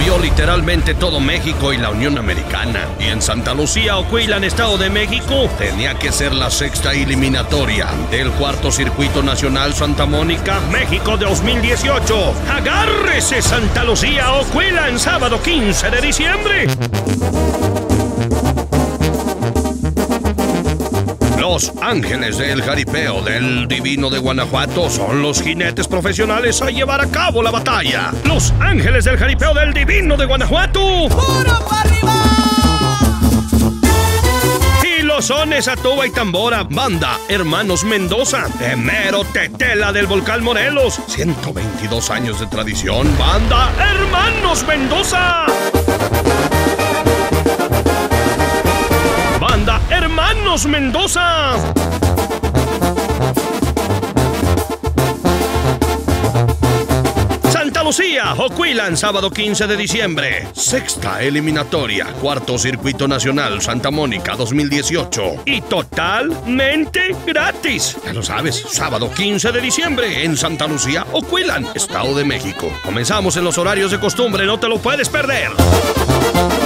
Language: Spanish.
movió literalmente todo México y la Unión Americana. Y en Santa Lucía, Ocoilan, Estado de México, tenía que ser la sexta eliminatoria del cuarto circuito nacional Santa Mónica, México 2018. ¡Agárrese, Santa Lucía, Ocoilan, sábado 15 de diciembre! Los Ángeles del Jaripeo del Divino de Guanajuato son los jinetes profesionales a llevar a cabo la batalla. Los Ángeles del Jaripeo del Divino de Guanajuato. ¡Puro para arriba! Y los sones a tuba y tambora, banda Hermanos Mendoza, de mero Tetela del Volcán Morelos. 122 años de tradición, banda Hermanos Mendoza. Banda Hermanos Mendoza. Santa Lucía, Ocoilan, sábado 15 de diciembre. Sexta eliminatoria, cuarto circuito nacional Santa Mónica 2018. Y totalmente gratis. Ya lo sabes, sábado 15 de diciembre en Santa Lucía, Ocoilan, Estado de México. Comenzamos en los horarios de costumbre, no te lo puedes perder.